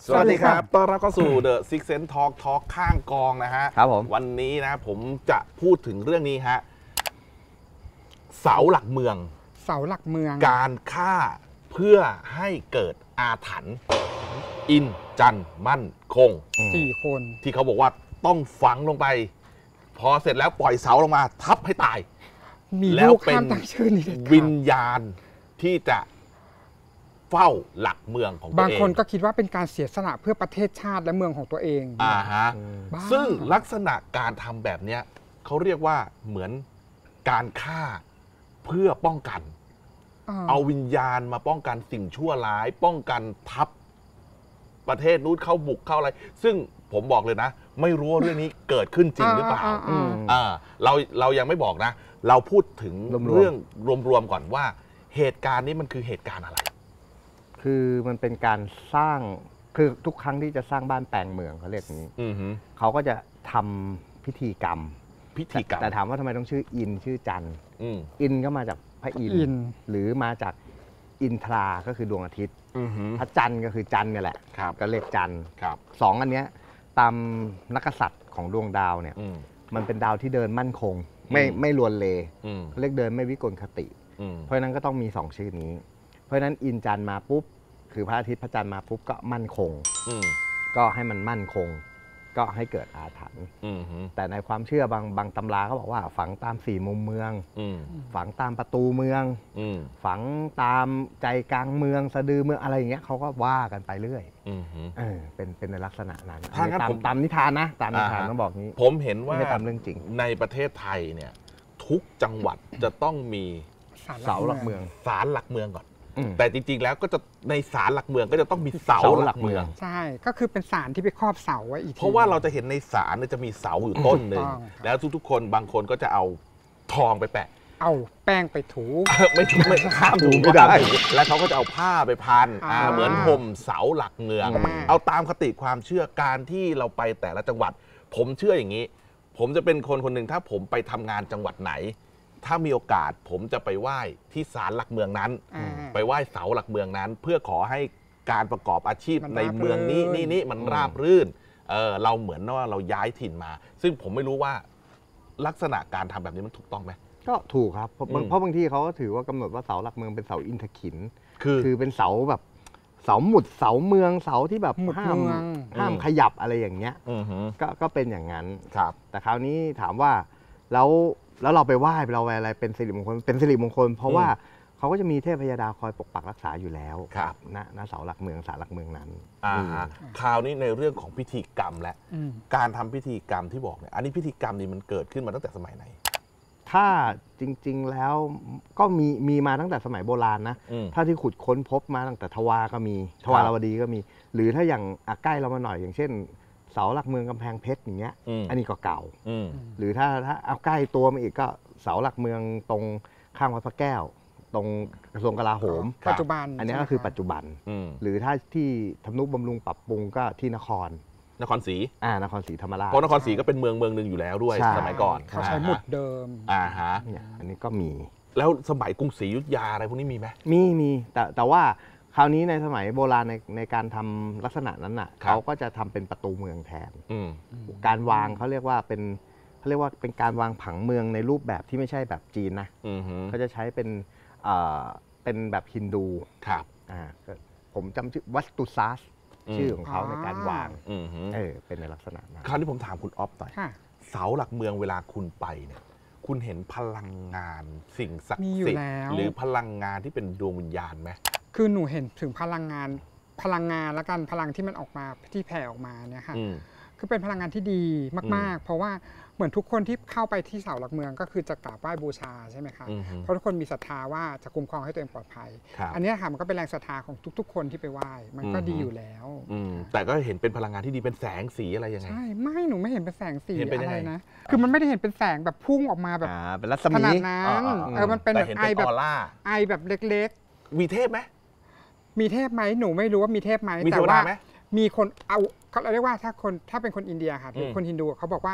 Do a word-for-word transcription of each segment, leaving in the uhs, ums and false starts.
สวัสดีครับต้อนรับเข้าสู่ The Six Sense Talk Talk ข้างกองนะฮะครับผมวันนี้นะผมจะพูดถึงเรื่องนี้ฮะเสาหลักเมืองเสาหลักเมืองการฆ่าเพื่อให้เกิดอาถรรพ์อินจันมั่นคงสี่คนที่เขาบอกว่าต้องฝังลงไปพอเสร็จแล้วปล่อยเสาลงมาทับให้ตายแล้วเป็นวิญญาณที่จะเฝ้าหลักเมืองของตัวเองบางคนก็คิดว่าเป็นการเสียสละเพื่อประเทศชาติและเมืองของตัวเองอ่าฮะซึ่งลักษณะการทำแบบนี้เขาเรียกว่าเหมือนการฆ่าเพื่อป้องกันเอาวิญญาณมาป้องกันสิ่งชั่วร้ายป้องกันทัพประเทศนู้นเข้าบุกเข้าอะไรซึ่งผมบอกเลยนะไม่รู้ว่าเรื่องนี้เกิดขึ้นจริงหรือเปล่าอ่าเราเรายังไม่บอกนะเราพูดถึงเรื่องรวมๆก่อนว่าเหตุการณ์นี้มันคือเหตุการณ์อะไรคือมันเป็นการสร้างคือทุกครั้งที่จะสร้างบ้านแปลงเมืองเขาเรียกอย่างนี้เขาก็จะทำพิธีกรรมพิธีกรรมแต่ถามว่าทำไมต้องชื่ออินชื่อจันทร์อินก็มาจากพระอินทร์หรือมาจากอินทราก็คือดวงอาทิตย์พระจันทร์ก็คือจันทร์นี่แหละก็เรียกจันทร์สองอันเนี้ยตามนักษัตริย์ของดวงดาวเนี่ยมันเป็นดาวที่เดินมั่นคงไม่ไม่ลวนเลเรียกเดินไม่วิกลคติเพราะฉะนั้นก็ต้องมีสองชื่อนี้เพราะฉะนั้นอินจันทร์มาปุ๊บคือพระอาทิตย์พระจันทร์มาปุ๊บก็มั่นคงก็ให้มันมั่นคงก็ให้เกิดอาถรรพ์แต่ในความเชื่อบางบางตำราเขาบอกว่าฝังตามสี่มุมเมืองฝังตามประตูเมืองฝังตามใจกลางเมืองสะดือเมืองอะไรอย่างเงี้ยเขาก็ว่ากันไปเรื่อยเออเป็นเป็นในลักษณะนั้นตามตามนิทานนะตามนิทานต้องบอกนี้ผมเห็นว่าตามเรื่องจริงในประเทศไทยเนี่ยทุกจังหวัดจะต้องมีเสาหลักเมืองศาลหลักเมืองก่อนแต่จริงๆแล้วก็จะในศาลหลักเมืองก็จะต้องมีเสาหลักเมืองใช่ก็คือเป็นศาลที่ไปครอบเสาไว้อีกเพราะว่าเราจะเห็นในศาลจะมีเสาอยู่ต้นหนึ่งแล้วทุกๆคนบางคนก็จะเอาทองไปแปะเอาแป้งไปถูไม่ถูไม่ข้ามถูไม่ได้แล้วเขาก็จะเอาผ้าไปพันเหมือนห่มเสาหลักเมืองเอาตามคติความเชื่อการที่เราไปแต่ละจังหวัดผมเชื่ออย่างนี้ผมจะเป็นคนคนหนึ่งถ้าผมไปทำงานจังหวัดไหนถ้ามีโอกาสผมจะไปไหว้ที่ศาลหลักเมืองนั้นไปไหว้เสาหลักเมืองนั้นเพื่อขอให้การประกอบอาชีพในเมืองนี้นี่นี่มันราบรื่นเออเราเหมือนว่าเราย้ายถิ่นมาซึ่งผมไม่รู้ว่าลักษณะการทำแบบนี้มันถูกต้องไหมก็ถูกครับเพราะเพราะบางที่เขาก็ถือว่ากำหนดว่าเสาหลักเมืองเป็นเสาอินทขินคือคือเป็นเสาแบบเสาหมุดเสาเมืองเสาที่แบบห้ามห้ามขยับอะไรอย่างเงี้ยก็ก็เป็นอย่างนั้นครับแต่คราวนี้ถามว่าแล้วแล้วเราไปไหว้เราไปอะไรเป็นสิริมงคลเป็นสิริมงคลเพราะว่าเขาก็จะมีเทพยดาคอยปกปักรักษาอยู่แล้วครับณณเสาหลักเมืองศาลหลักเมืองนั้นอ่าคราวนี้ในเรื่องของพิธีกรรมและการทำพิธีกรรมที่บอกเนี่ยอันนี้พิธีกรรมนี้มันเกิดขึ้นมาตั้งแต่สมัยไหนถ้าจริงๆแล้วก็มีมีมาตั้งแต่สมัยโบราณนะถ้าที่ขุดค้นพบมาตั้งแต่ทวารก็มีทวารวดีก็มีหรือถ้าอย่างใกล้เรามาหน่อยอย่างเช่นเสาหลักเมืองกำแพงเพชรอย่างเงี้ยอันนี้ก็เก่าหรือถ้าถ้าเอาใกล้ตัวมาอีกก็เสาหลักเมืองตรงข้างวัดพระแก้วตรงกระทรวงกลาโหมปัจจุบันอันนี้ก็คือปัจจุบันหรือถ้าที่ทำนุบำรุงปรับปรุงก็ที่นครนครศรีอ่านครศรีธรรมราชเพราะนครศรีก็เป็นเมืองเมืองหนึ่งอยู่แล้วด้วยสมัยก่อนเขาใช้หมุดเดิมอ่าฮะอันนี้ก็มีแล้วสมัยกรุงศรีอยุธยาอะไรพวกนี้มีไหมมีมีแต่แต่ว่าคราวนี้ในสมัยโบราณในในการทำลักษณะนั้นน่ะเขาก็จะทำเป็นประตูเมืองแทนการวางเขาเรียกว่าเป็นเขาเรียกว่าเป็นการวางผังเมืองในรูปแบบที่ไม่ใช่แบบจีนนะเขาจะใช้เป็นเป็นแบบฮินดูครับผมจำชื่อวัสตุซาสชื่อของเขาในการวางเออเป็นในลักษณะนั้นคราวนี้ผมถามคุณอ๊อฟหน่อยเสาหลักเมืองเวลาคุณไปเนี่ยคุณเห็นพลังงานสิ่งศักดิ์สิทธิ์หรือพลังงานที่เป็นดวงวิญญาณไหมคือหนูเห็นถึงพลังงานพลังงานและกันพลังที่มันออกมาที่แผ่ออกมาเนี่ยค่ะคือเป็นพลังงานที่ดีมากๆเพราะว่าเหมือนทุกคนที่เข้าไปที่เสาหลักเมืองก็คือจะกราบไหว้บูชาใช่ไหมคะเพราะทุกคนมีศรัทธาว่าจะคุ้มครองให้ตัวเองปลอดภัยอันนี้ค่ะมันก็เป็นแรงศรัทธาของทุกๆคนที่ไปไหว้มันก็ดีอยู่แล้วแต่ก็เห็นเป็นพลังงานที่ดีเป็นแสงสีอะไรยังไงใช่ไม่หนูไม่เห็นเป็นแสงสีอะไรนะคือมันไม่ได้เห็นเป็นแสงแบบพุ่งออกมาแบบเป็นรัศมีขนาดนั้นเออมันเป็นแบบไอแบบไอแบบเล็กๆมีเทพไหมมีเทพไหมหนูไม่รู้ว่ามีเทพไหมแต่ว่ามีคนเอาเขาเรียกว่าถ้าคนถ้าเป็นคนอินเดียค่ะหรือคนฮินดูเขาบอกว่า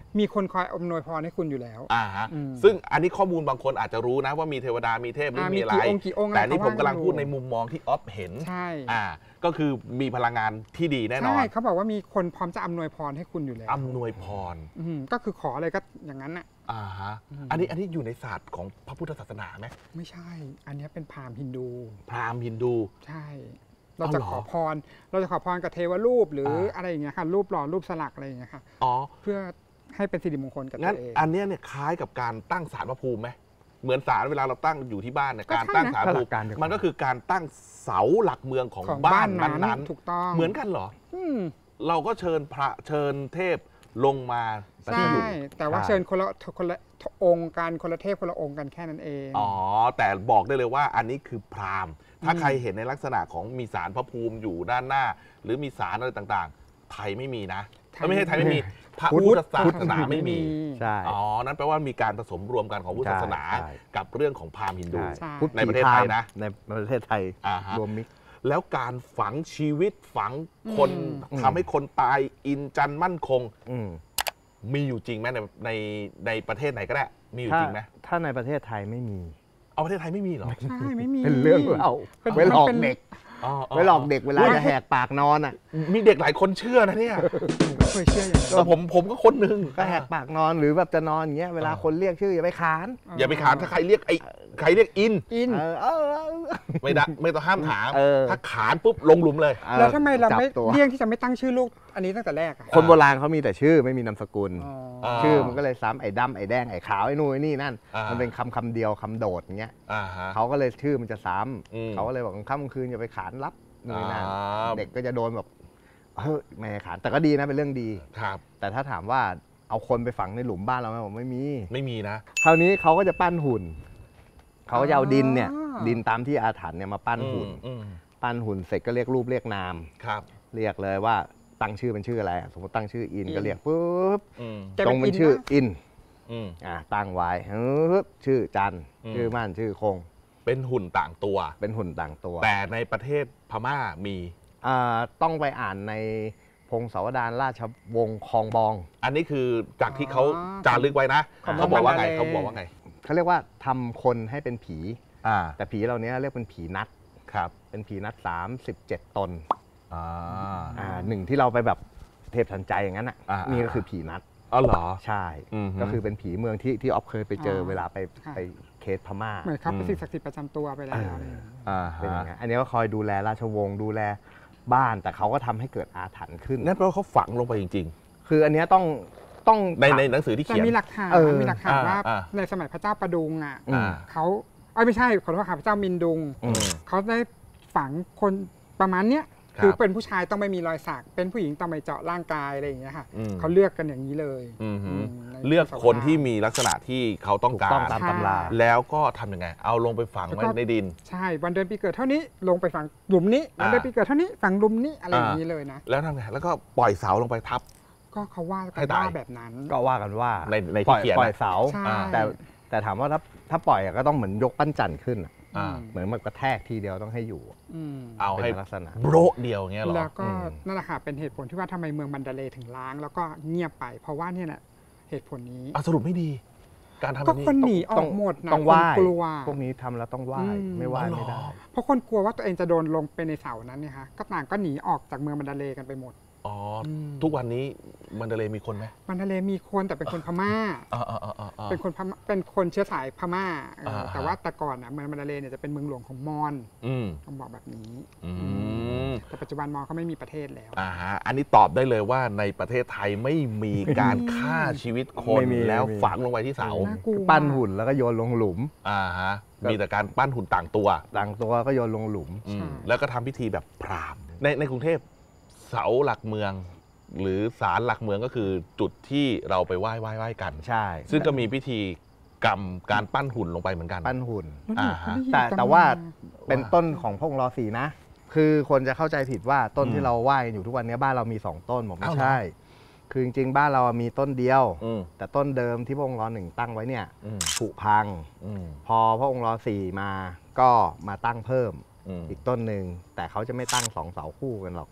มีคนคอยอำนวยพรให้คุณอยู่แล้วอ่าฮะซึ่งอันนี้ข้อมูลบางคนอาจจะรู้นะว่ามีเทวดามีเทพหรือมีอะไรแต่นี่ผมกำลังพูดในมุมมองที่ออฟเห็นใช่อ่าก็คือมีพลังงานที่ดีแน่นอนใช่เขาบอกว่ามีคนพร้อมจะอำนวยพรให้คุณอยู่แล้วอำนวยพรก็คือขออะไรก็อย่างนั้นน่ะอ่าฮะอันนี้อันนี้อยู่ในศาสตร์ของพระพุทธศาสนาไหมไม่ใช่อันนี้เป็นพราหมณ์ฮินดูพราหมณ์ฮินดูใช่เราจะขอพรเราจะขอพรกับเทวรูปหรืออะไรอย่างเงี้ยค่ะรูปหล่อรูปสลักอะไรอย่างเงี้ยค่ะอ๋อเพื่อให้เป็นสิริมงคลกับตัวเองอันนี้เนี่ยคล้ายกับการตั้งศาลพระภูมิไหมเหมือนศาลเวลาเราตั้งอยู่ที่บ้านเนี่ยการตั้งศาลพระภูมิมันก็คือการตั้งเสาหลักเมืองของบ้านนั้นถูกต้องเหมือนกันเหรอเราก็เชิญพระเชิญเทพลงมาใช่แต่ว่าเชิญคนละคนละองค์การคนละเทพคนละองค์กันแค่นั้นเองอ๋อแต่บอกได้เลยว่าอันนี้คือพราหมณ์ถ้าใครเห็นในลักษณะของมีศาลพระภูมิอยู่ด้านหน้าหรือมีศาลอะไรต่างๆไทยไม่มีนะไม่ใช่ไทยไม่มีพระพุทธศาสนาไม่มีใช่อ๋อนั้นแปลว่ามีการผสมรวมกันของพุทธศาสนากับเรื่องของพราหมณ์ฮินดูในประเทศไทยนะในประเทศไทยรวมมิตรแล้วการฝังชีวิตฝังคนทำให้คนตายอินจันมั่นคงมีอยู่จริงไหมในในในประเทศไหนก็ได้มีอยู่จริงไหมถ้าในประเทศไทยไม่มีเอาประเทศไทยไม่มีหรอใช่ไม่มีเป็นเรื่องเล่าไว้หลอกเด็กไว้หลอกเด็กเวลาจะแหกปากนอนอ่ะมีเด็กหลายคนเชื่อนะเนี่ยเคยเชื่ออย่างแต่ผมผมก็คนหนึ่งก็แหกปากนอนหรือแบบจะนอนอย่างเงี้ยเวลาคนเรียกชื่ออย่าไปขานอย่าไปขานถ้าใครเรียกไอ้ใครเรียกอินอินไม่ได้ไม่ต้องห้ามถามถ้าขานปุ๊บลงหลุมเลยแล้วทำไมเราไม่เรียกที่จะไม่ตั้งชื่อลูกอันนี้ตั้งแต่แรกคนโบราณเขามีแต่ชื่อไม่มีนามสกุลชื่อมันก็เลยซ้ำไอ้ดำไอ้แดงไอ้ขาวไอ้นู่นไอ้นี่นั่นมันเป็นคำคำเดียวคำโดดอย่างเงี้ยเขาก็เลยชื่อมันจะซ้ำเขาก็เลยบอกค่ำคืนอย่าไปขานรับนี่นั่นเด็กก็จะโดนแบบเฮ้ยไม่ขานแต่ก็ดีนะเป็นเรื่องดีครับแต่ถ้าถามว่าเอาคนไปฝังในหลุมบ้านเราไหมผมไม่มีไม่มีนะคราวนี้เขาก็จะปั้นหุ่นเขาจะเอาดินเนี่ยดินตามที่อาถรรพ์เนี่ยมาปั้นหุ่นปั้นหุ่นเสร็จก็เรียกรูปเรียกนามครับเรียกเลยว่าตั้งชื่อเป็นชื่ออะไรสมมติตั้งชื่ออินก็เรียกปุ๊บตรงเป็นชื่ออินอ่าตั้งไว้ปุ๊บชื่อจันชื่อมั่นชื่อคงเป็นหุ่นต่างตัวเป็นหุ่นต่างตัวแต่ในประเทศพม่ามีอ่าต้องไปอ่านในพงศาวดารราชวงศ์คองบองอันนี้คือจากที่เขาจารึกไว้นะเขาบอกว่าไงเขาบอกว่าไงเขาเรียกว่าทำคนให้เป็นผีแต่ผีเหล่านี้เรียกเป็นผีนัดครับเป็นผีนัดสามสิบเจ็ดตนอ่าหนึ่งที่เราไปแบบเทพทันใจอย่างนั้นอ่ะนี่ก็คือผีนัดอ๋อเหรอใช่ก็คือเป็นผีเมืองที่ที่ออฟเคยไปเจอเวลาไปไปเคสพม่าเหมือนครับเป็นสิ่งศักดิ์สิทธิ์ประจำตัวไปแล้วเป็นอย่างนี้อันนี้ก็คอยดูแลราชวงศ์ดูแลบ้านแต่เขาก็ทำให้เกิดอาถรรพ์ขึ้นนั่นเพราะเขาฝังลงไปจริงๆคืออันนี้ต้องต้องในในหนังสือที่เขียนมีหลักฐานมีหลักฐานว่าในสมัยพระเจ้าประดุงอ่ะเขาไม่ใช่ขอโทษค่ะพระเจ้ามินดุงเขาได้ฝังคนประมาณเนี้ยคือเป็นผู้ชายต้องไม่มีรอยสักเป็นผู้หญิงต้องไม่เจาะร่างกายอะไรอย่างเงี้ยค่ะเขาเลือกกันอย่างนี้เลยเลือกคนที่มีลักษณะที่เขาต้องการตามตำราแล้วก็ทำยังไงเอาลงไปฝังไว้ในดินใช่วันเดือนปีเกิดเท่านี้ลงไปฝังหลุมนี้วันเดือนปีเกิดเท่านี้ฝังหลุมนี้อะไรอย่างนี้เลยนะแล้วทำไงแล้วก็ปล่อยเสาลงไปทับก็เขาว่ากันว่าแบบนั้นก็ว่ากันว่าในในที่เขียนปล่อยเสาแต่แต่ถามว่าถ้าถ้าปล่อยก็ต้องเหมือนยกปั้นจันทร์ขึ้นเหมือนมันกระแทกทีเดียวต้องให้อยู่เอาให้ลักษณะโบรเดียวเงี้ยหรอแล้วก็นั่นแหละค่ะเป็นเหตุผลที่ว่าทำไมเมืองมันดาเลย์ถึงล้างแล้วก็เงียบไปเพราะว่าเนี่ยแหละเหตุผลนี้สรุปไม่ดีการทำก็คนหนีออกหมดนะต้องไหว้กลัวพวกนี้ทำแล้วต้องไหว้ไม่ไหว้ไม่ได้เพราะคนกลัวว่าตัวเองจะโดนลงไปในเสานั้นเนี่ยฮะก็ต่างก็หนีออกจากเมืองมันดาเลย์กันไปหมดอ๋อทุกวันนี้มันดาเลย์มีคนไหมมันดาเลย์มีคนแต่เป็นคนพม่าเป็นคนเป็นคนเชื้อสายพม่าแต่ว่าแต่ก่อนอ่ะเมืองมันดาเลย์เนี่ยจะเป็นเมืองหลวงของมอญต้องบอกแบบนี้แต่ปัจจุบันมอญเขาไม่มีประเทศแล้วอ่าฮะอันนี้ตอบได้เลยว่าในประเทศไทยไม่มีการฆ่าชีวิตคนแล้วฝังลงไปที่เสาปั้นหุ่นแล้วก็โยนลงหลุมอ่าฮะมีแต่การปั้นหุ่นต่างตัวต่างตัวก็โยนลงหลุมแล้วก็ทำพิธีแบบพราหมณ์ในในกรุงเทพเสาหลักเมืองหรือศาลหลักเมืองก็คือจุดที่เราไปไหว้ไหว้ไหว้กันใช่ซึ่งก็มีพิธีกรรมการปั้นหุ่นลงไปเหมือนกันปั้นหุ่นแต่แต่ว่าเป็นต้นของพระองค์รอสีนะคือคนจะเข้าใจผิดว่าต้นที่เราไหว้อยู่ทุกวันนี้บ้านเรามีสองต้นผมไม่ใช่คือจริงๆบ้านเรามีต้นเดียวแต่ต้นเดิมที่พระองค์รอหนึ่งตั้งไว้เนี่ยผุพังพอพระองค์รอสี่มาก็มาตั้งเพิ่มอีกต้นหนึ่งแต่เขาจะไม่ตั้งสองเสาคู่กันหรอกเข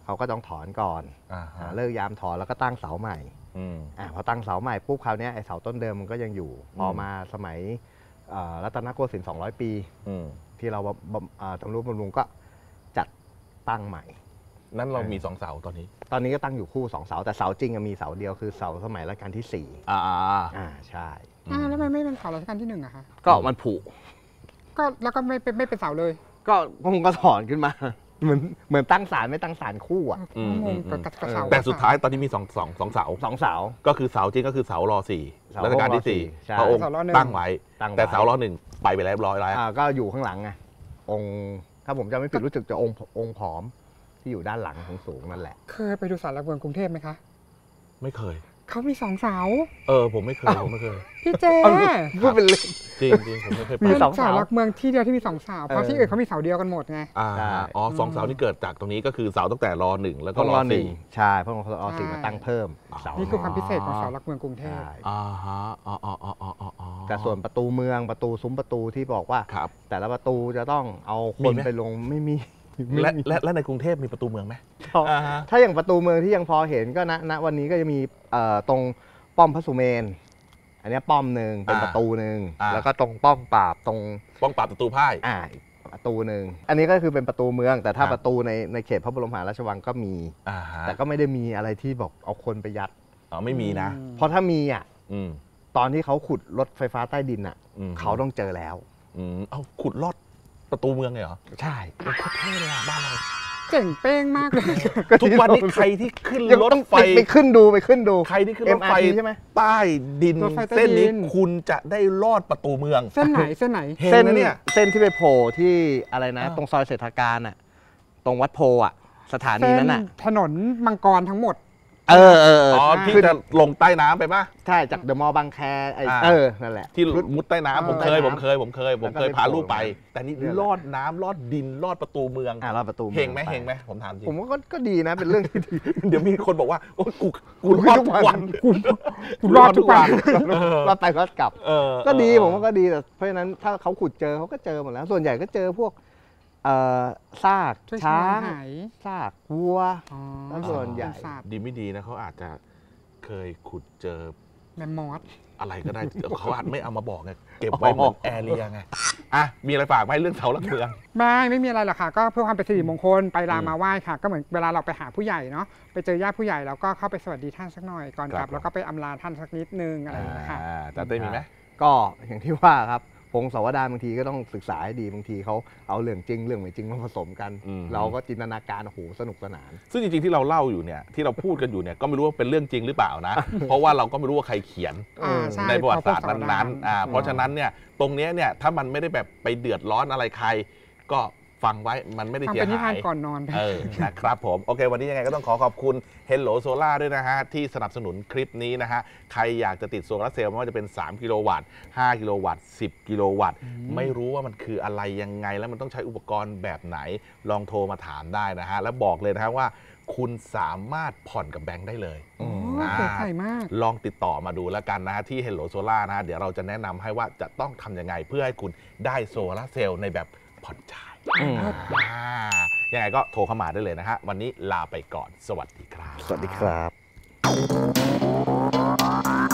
เขาก็ต้องถอนก่อนเลิกยามถอนแล้วก็ตั้งเสาใหม่อ่าพอตั้งเสาใหม่ปุ๊บคราวนี้ไอ้เสาต้นเดิมมันก็ยังอยู่พอมาสมัยรัตนโกสินทร์สองร้อยปีที่เราทำรูปบำรุงก็จัดตั้งใหม่นั้นเรามีสองเสาตอนนี้ตอนนี้ก็ตั้งอยู่คู่สองเสาแต่เสาจริงมีเสาเดียวคือเสาสมัยรัชกาลที่สี่อ่าอ่าใช่อ่าแล้วมันไม่เป็นเสารัชกาลที่หนึ่งอะคะก็มันผุก็แล้วก็ไม่เป็นไม่เป็นเสาเลยก็คงก็ถอนขึ้นมาเหมือนเหมือนตั้งศาลไม่ตั้งศาลคู่อ่ะแต่สุดท้ายตอนนี้มีสองสองสองเสาสองเสาก็คือเสาจริงก็คือเสารอสี่รัชกาลที่สี่พระองค์ตั้งไว้แต่เสารอหนึ่งไปไปแล้วร้อยแล้วก็อยู่ข้างหลังไงองค์ถ้าผมจำไม่ผิดรู้สึกจะองค์องค์ผอมที่อยู่ด้านหลังของสูงนั่นแหละเคยไปดูศาลหลักเมืองกรุงเทพไหมคะไม่เคยเขามีสองเสาเออผมไม่เคยผมไม่เคยพี่เจพูดเป็นเล่นจริงจริงผมไม่เคยไปมีสองเสาหลักเมืองที่เดียวที่มีสองเสาเพราะที่อื่นเขามีเสาเดียวกันหมดไงอ๋อสองเสาที่เกิดจากตรงนี้ก็คือเสาตั้งแต่รอหนึ่งแล้วก็รอสี่ใช่เพราะรอสี่มาตั้งเพิ่มนี่คือความพิเศษของเสาหลักเมืองกรุงเทพอ่าฮะอ๋ออ๋ออ๋ออ๋อแต่ส่วนประตูเมืองประตูซุ้มประตูที่บอกว่าแต่ละประตูจะต้องเอาคนไปลงไม่มีและและและในกรุงเทพมีประตูเมืองไหมถ้าอย่างประตูเมืองที่ยังพอเห็นก็ณณวันนี้ก็จะมีตรงป้อมพระสุเมนอันนี้ป้อมหนึ่งเป็นประตูหนึ่งแล้วก็ตรงป้อมปราบตรงป้อมปราบประตูพ่ายอ่าประตูหนึ่งอันนี้ก็คือเป็นประตูเมืองแต่ถ้าประตูในในเขตพระบรมมหาราชวังก็มีแต่ก็ไม่ได้มีอะไรที่บอกเอาคนไปยัดอ๋อไม่มีนะเพราะถ้ามีอ่ะตอนที่เขาขุดรถไฟฟ้าใต้ดินอ่ะเขาต้องเจอแล้วเอาขุดลอดประตูเมืองเลยเหรอใช่โคตรเท่เลยบ้านเราเจ๋งเป้งมากเลยทุกวันนี้ใครที่ขึ้นรถไฟไปขึ้นดูไปขึ้นดูใครที่ขึ้นรถไฟใช่ไหมใต้ดินเส้นนี้คุณจะได้ลอดประตูเมืองเส้นไหนเส้นไหนเส้นเนี่ยเส้นที่ไปโผล่ที่อะไรนะตรงซอยเศรษฐการอ่ะตรงวัดโพอ่ะสถานีนั้นอ่ะถนนมังกรทั้งหมดเออเอออ๋อที่จะลงใต้น้ำไปป่ะใช่จากเดอะมอลล์บางแคเออนั่นแหละที่มุดใต้น้ำผมเคยผมเคยผมเคยผมเคยพาลูกไปแต่นี่ลอดน้ำลอดดินลอดประตูเมืองอ่าลอดประตูเฮงไหมเฮงไหมผมถามจริงผมว่าก็ดีนะเป็นเรื่องที่ดีเดี๋ยวมีคนบอกว่าโอ้กูกูรอดทุกวันกูรอดทุกวันรอดไปรอดกลับก็ดีผมว่าก็ดีแต่เพราะฉะนั้นถ้าเขาขุดเจอเขาก็เจอหมดแล้วส่วนใหญ่ก็เจอพวกซากช้างซากวัวแล้วส่วนใหญ่ดีไม่ดีนะเขาอาจจะเคยขุดเจอแมมมอสอะไรก็ได้เขาอาจไม่เอามาบอกไงเก็บไว้เหมือนแอเรียไงอ่ะมีอะไรฝากไหมเรื่องเสาหลักเมืองไม่ไม่มีอะไรหรอกค่ะก็เพื่อความเป็นสิริมงคลไปลามาไหว้ค่ะก็เหมือนเวลาเราไปหาผู้ใหญ่เนาะไปเจอญาติผู้ใหญ่แล้วก็เข้าไปสวัสดีท่านสักหน่อยก่อนกลับแล้วก็ไปอำลาท่านสักนิดนึงอะไรอย่างเงี้ยค่ะแต่เต้มีไหมก็อย่างที่ว่าครับพงศาวดารบางทีก็ต้องศึกษาให้ดีบางทีเขาเอาเรื่องจริงเรื่องไม่จริงมาผสมกันเราก็จินตนาการโอ้โหสนุกสนานซึ่งจริงๆที่เราเล่าอยู่เนี่ยที่เราพูดกันอยู่เนี่ยก็ไม่รู้ว่าเป็นเรื่องจริงหรือเปล่านะเพราะว่าเราก็ไม่รู้ว่าใครเขียนในประวัติศาสตร์นั้นๆเพราะฉะนั้นเนี่ยตรงนี้เนี่ยถ้ามันไม่ได้แบบไปเดือดร้อนอะไรใครก็ฟังไว้มันไม่ได้เสียหายก่อนนอนเออนะครับผมโอเควันนี้ยังไงก็ต้องขอขอบคุณ Hello Solar ด้วยนะฮะที่สนับสนุนคลิปนี้นะฮะใครอยากจะติดโซลาร์เซลล์ไม่ว่าจะเป็นสามกิโลวัตต์ห้ากิโลวัตต์สิบกิโลวัตต์ไม่รู้ว่ามันคืออะไรยังไงแล้วมันต้องใช้อุปกรณ์แบบไหนลองโทรมาถามได้นะฮะแล้วบอกเลยนะฮะว่าคุณสามารถผ่อนกับแบงค์ได้เลยเก๋ไก่มากลองติดต่อมาดูแล้วกันนะที่ Hello Solar นะเดี๋ยวเราจะแนะนำให้ว่าจะต้องทำยังไงเพื่อให้คุณได้โซลาร์เซลล์ในแบบผ่อนจ่ายยังไงก็โทรเข้ามาได้เลยนะฮะวันนี้ลาไปก่อนสวัสดีครับสวัสดีครับ